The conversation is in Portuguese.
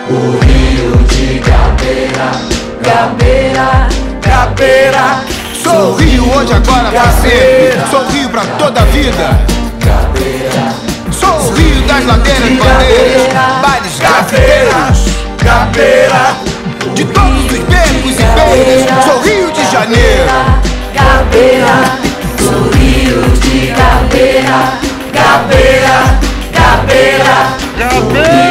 o Rio de Gabeira, Gabeira, Gabeira. Sou Rio hoje, agora, pra sempre. Sou Rio pra toda a vida. Sou o Rio das ladeiras, bandeiras, bailes, grafiteiros. Gabeira, De todos os becos e beiras, sou Rio de Janeiro. Gabeira, sou Rio de Gabeira, Gabeira, Gabeira, Gabeira.